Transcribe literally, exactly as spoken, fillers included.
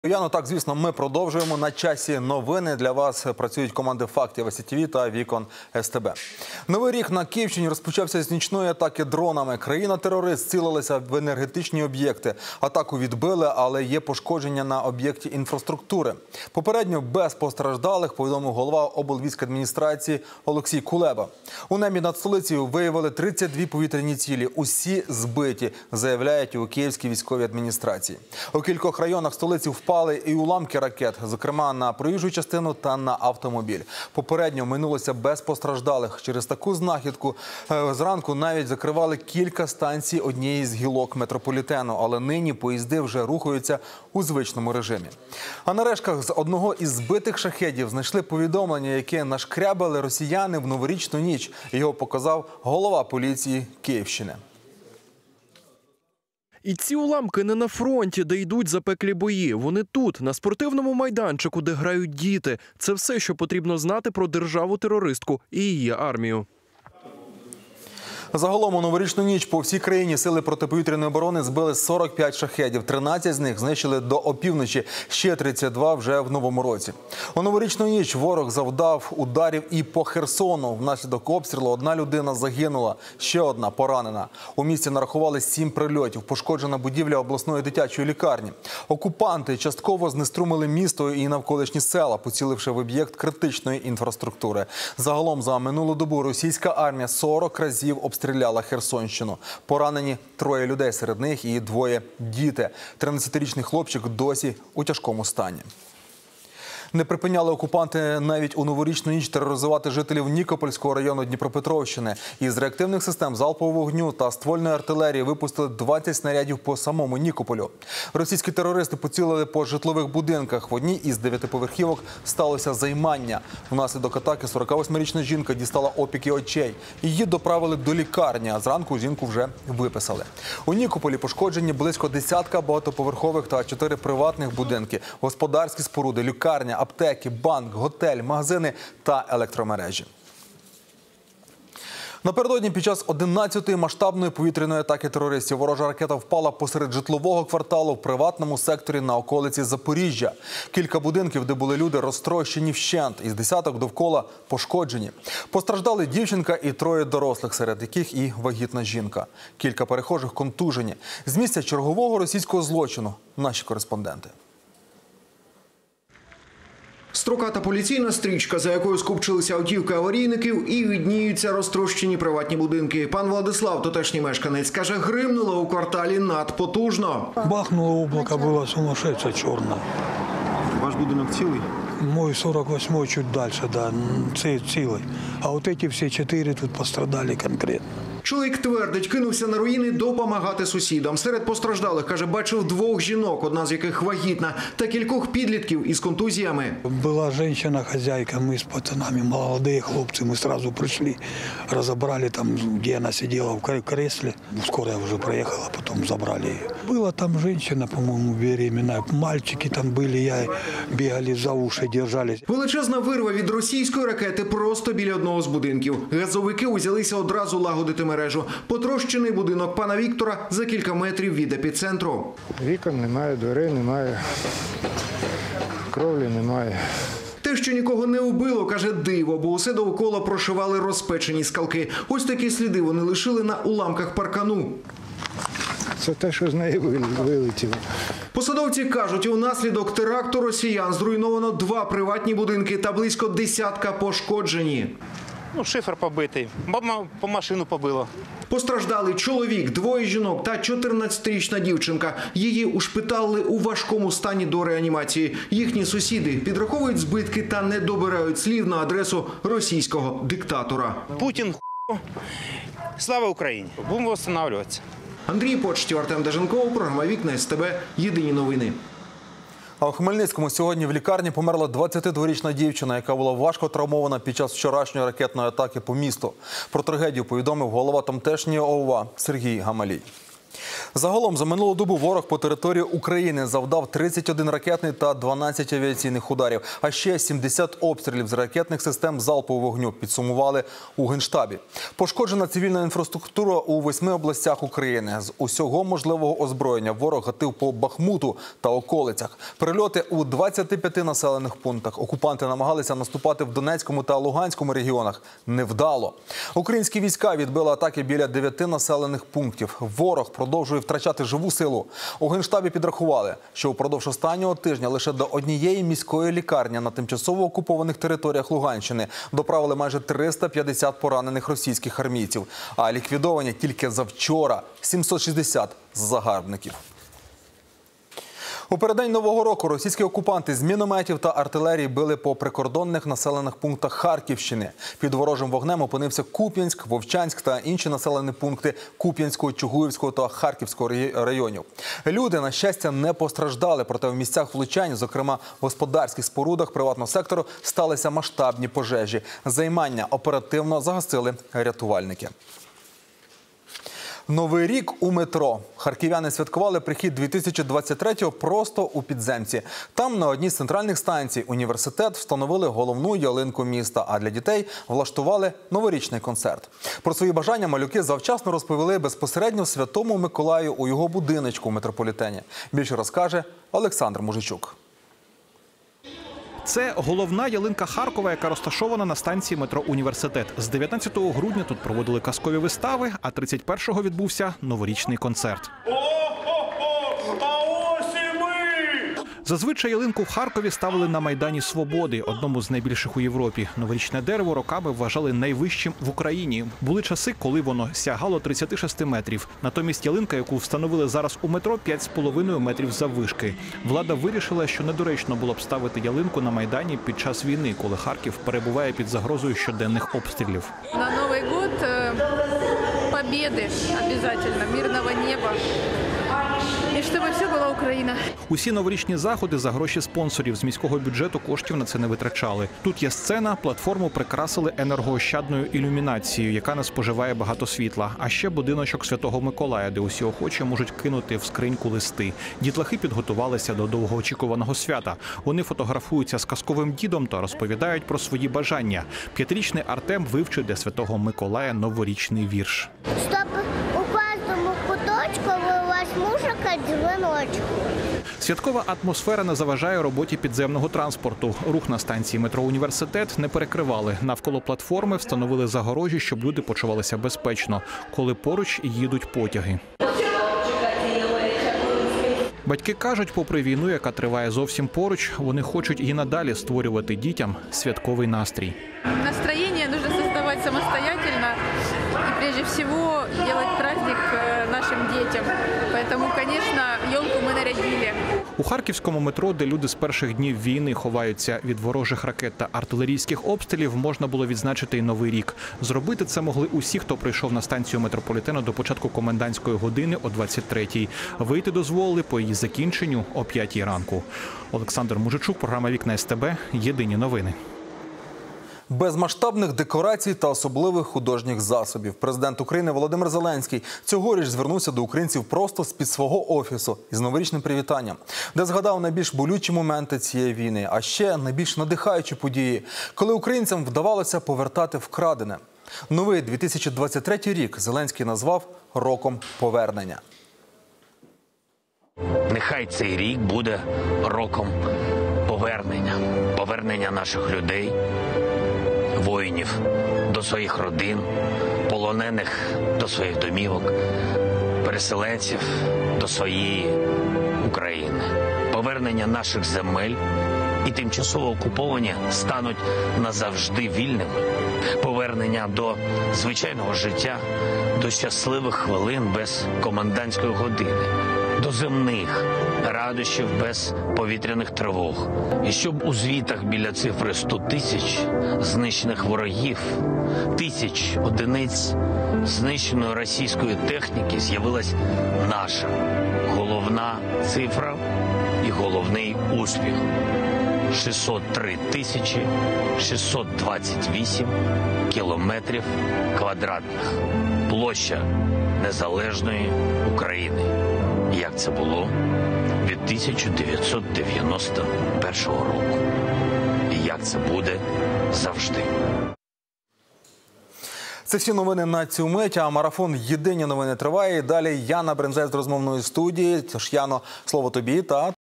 Яно, так, звісно, ми продовжуємо. На часі новини. Для вас працюють команди «Фактів» СІТВ та «Вікон СТБ». Новий рік на Київщині розпочався з нічної атаки дронами. Країна-терорист цілилася в енергетичні об'єкти. Атаку відбили, але є пошкодження на об'єкті інфраструктури. Попередньо без постраждалих, повідомив голова облвійськадміністрації Олексій Кулеба. У небі над столицею виявили тридцять дві повітряні цілі. Усі збиті, заявляють у Київській військовій адміністрації. У кількох районах столиці впали Впали і уламки ракет, зокрема на проїжджу частину та на автомобіль. Попередньо минулося без постраждалих. Через таку знахідку зранку навіть закривали кілька станцій однієї з гілок метрополітену, але нині поїзди вже рухаються у звичному режимі. А на рештках з одного із збитих шахедів знайшли повідомлення, яке нашкрябали росіяни в новорічну ніч. Його показав голова поліції Київщини. І ці уламки не на фронті, де йдуть запеклі бої. Вони тут, на спортивному майданчику, де грають діти. Це все, що потрібно знати про державу-терористку і її армію. Загалом у новорічну ніч по всій країні сили протиповітряної оборони збили сорок п'ять шахедів. тринадцять з них знищили до опівночі, ще тридцять два вже в новому році. У новорічну ніч ворог завдав ударів і по Херсону. Внаслідок обстрілу одна людина загинула, ще одна поранена. У місті нарахували сім прильотів. Пошкоджена будівля обласної дитячої лікарні. Окупанти частково знеструмили місто і навколишні села, поціливши в об'єкт критичної інфраструктури. Загалом за минулу добу російська армія сорок разів обстріляла Стріляла Херсонщину. Поранені троє людей, серед них і двоє діти. тринадцятирічний хлопчик досі у тяжкому стані. Не припиняли окупанти навіть у новорічну ніч тероризувати жителів Нікопольського району Дніпропетровщини. Із реактивних систем залпового вогню та ствольної артилерії випустили двадцять снарядів по самому Нікополю. Російські терористи поцілили по житлових будинках. В одній із дев'ятиповерхівок сталося займання. Внаслідок атаки сорокавосьмирічна жінка дістала опіки очей. Її доправили до лікарні, а зранку жінку вже виписали. У Нікополі пошкоджені близько десятка багатоповерхових та чотири приватних будинки, господарські споруди, лікарня, аптеки, банк, готель, магазини та електромережі. Напередодні під час одинадцятої масштабної повітряної атаки терористів ворожа ракета впала посеред житлового кварталу в приватному секторі на околиці Запоріжжя. Кілька будинків, де були люди, розтрощені вщент, із десяток довкола пошкоджені. Постраждали дівчинка і троє дорослих, серед яких і вагітна жінка. Кілька перехожих контужені. З місця чергового російського злочину наші кореспонденти. Строката поліційна стрічка, за якою скупчилися автівки аварійників, і видніються розтрощені приватні будинки. Пан Владислав, тутешній мешканець, каже, гримнуло у кварталі надпотужно. Бахнуло, облако було сумасшедше чорне. Ваш будинок цілий? Мой сорок восьмой чуть дальше, да, цілий. А от ці всі чотири тут пострадали конкретно. Чоловік твердить, кинувся на руїни допомагати сусідам. Серед постраждалих, каже, бачив двох жінок, одна з яких вагітна, та кількох підлітків із контузіями. Була жінка-хазяйка, ми з пацанами, молоді хлопці, ми одразу прийшли, розібрали там, де вона сиділа в креслі. Скоро я вже приїхала, потім забрали її. Була там жінка, по-моєму, беременна, мальчики там були, я бігали за уші, держались. Величезна вирва від російської ракети просто біля одного з будинків. Газовики узялися одразу лагодити мережу. Потрощений будинок пана Віктора за кілька метрів від епіцентру. Вікон немає, дверей немає, кровлі немає. Те, що нікого не вбило, каже, диво, бо усе довкола прошивали розпечені скалки. Ось такі сліди вони лишили на уламках паркану. Це те, що з неї вилетіло. Посадовці кажуть, унаслідок теракту росіян зруйновано два приватні будинки та близько десятка пошкоджені. Ну, шифер побитий, по машину побило. Постраждали чоловік, двоє жінок та чотирнадцятирічна дівчинка. Її ушпиталили у важкому стані до реанімації. Їхні сусіди підраховують збитки та не добирають слів на адресу російського диктатора. Путін ху... Слава Україні! Будемо відновлюватися. Андрій Почтів, Артем Деженков, програма «Вікна СТБ». Єдині новини. А у Хмельницькому сьогодні в лікарні померла двадцятидворічна дівчина, яка була важко травмована під час вчорашньої ракетної атаки по місту. Про трагедію повідомив голова тамтешньої ОВА Сергій Гамалій. Загалом за минулу добу ворог по території України завдав тридцять один ракетний та дванадцять авіаційних ударів, а ще сімдесят обстрілів з ракетних систем залпового вогню, підсумували у Генштабі. Пошкоджена цивільна інфраструктура у восьми областях України. З усього можливого озброєння ворог гатив по Бахмуту та околицях. Прильоти у двадцяти п'яти населених пунктах. Окупанти намагалися наступати в Донецькому та Луганському регіонах. Невдало. Українські війська відбили атаки біля дев'яти населених пунктів. Ворог продовжує втрачати живу силу. У Генштабі підрахували, що упродовж останнього тижня лише до однієї міської лікарні на тимчасово окупованих територіях Луганщини доправили майже триста п'ятдесят поранених російських армійців, а ліквідовані тільки завчора сімсот шістдесят загарбників. У переддень Нового року російські окупанти з мінометів та артилерії били по прикордонних населених пунктах Харківщини. Під ворожим вогнем опинився Куп'янськ, Вовчанськ та інші населені пункти Куп'янського, Чугуївського та Харківського районів. Люди, на щастя, не постраждали, проте в місцях влучань, зокрема в господарських спорудах приватного сектору, сталися масштабні пожежі. Займання оперативно загасили рятувальники. Новий рік у метро. Харків'яни святкували прихід дві тисячі двадцять третього просто у підземці. Там на одній з центральних станцій «Університет» встановили головну ялинку міста, а для дітей влаштували новорічний концерт. Про свої бажання малюки завчасно розповіли безпосередньо Святому Миколаю у його будиночку у метрополітені. Більше розкаже Олександр Мужичук. Це головна ялинка Харкова, яка розташована на станції метро «Університет». З дев'ятнадцятого грудня тут проводили казкові вистави, а тридцять першого відбувся новорічний концерт. Зазвичай ялинку в Харкові ставили на Майдані Свободи, одному з найбільших у Європі. Новорічне дерево роками вважали найвищим в Україні. Були часи, коли воно сягало тридцяти шести метрів. Натомість ялинка, яку встановили зараз у метро, п'ять з половиною метрів заввишки. Влада вирішила, що недоречно було б ставити ялинку на Майдані під час війни, коли Харків перебуває під загрозою щоденних обстрілів. На Новий год побєди обов'язково, мирного неба. І щоб все була Україна. Усі новорічні заходи за гроші спонсорів. З міського бюджету коштів на це не витрачали. Тут є сцена, платформу прикрасили енергоощадною ілюмінацією, яка не споживає багато світла. А ще будиночок Святого Миколая, де усі охочі можуть кинути в скриньку листи. Дітлахи підготувалися до довгоочікуваного свята. Вони фотографуються з казковим дідом та розповідають про свої бажання. П'ятирічний Артем вивчив для Святого Миколая новорічний вірш. Щоб у кожному куточку музика дзвіночку. Святкова атмосфера не заважає роботі підземного транспорту. Рух на станції метро «Університет» не перекривали. Навколо платформи встановили загорожі, щоб люди почувалися безпечно, коли поруч їдуть потяги. Батьки кажуть, попри війну, яка триває зовсім поруч, вони хочуть і надалі створювати дітям святковий настрій. Настроєння потрібно створювати самостійно і, прежде всього, робити праздник нашим дітям. Тому, звісно, ялинку ми нарядили. У харківському метро, де люди з перших днів війни ховаються від ворожих ракет та артилерійських обстрілів, можна було відзначити й Новий рік. Зробити це могли усі, хто прийшов на станцію метрополітену до початку комендантської години о двадцять третій. Вийти дозволили по її закінченню о п'ятій ранку. Олександр Мужичук, програма «Вікна СТБ», єдині новини. Без масштабних декорацій та особливих художніх засобів. Президент України Володимир Зеленський цьогоріч звернувся до українців просто з-під свого офісу із новорічним привітанням, де згадав найбільш болючі моменти цієї війни, а ще найбільш надихаючі події, коли українцям вдавалося повертати вкрадене. Новий дві тисячі двадцять третій рік Зеленський назвав роком повернення. Нехай цей рік буде роком повернення. Повернення наших людей, воїнів до своїх родин, полонених до своїх домівок, переселенців до своєї України. Повернення наших земель і тимчасово окуповані стануть назавжди вільними. Повернення до звичайного життя, до щасливих хвилин без комендантської години, до земних радощів без повітряних тривог. І щоб у звітах біля цифри сто тисяч знищених ворогів, тисяч одиниць знищеної російської техніки з'явилась наша головна цифра і головний успіх. шістсот три тисячі шістсот двадцять вісім кілометрів квадратних. Площа незалежної України, як це було від тисяча дев'ятсот дев'яносто першого року. І як це буде завжди. Це всі новини на цю мить, а марафон «Єдині новини» триває. Далі Яна Бринзець з розмовної студії. Тож, Яно, слово тобі та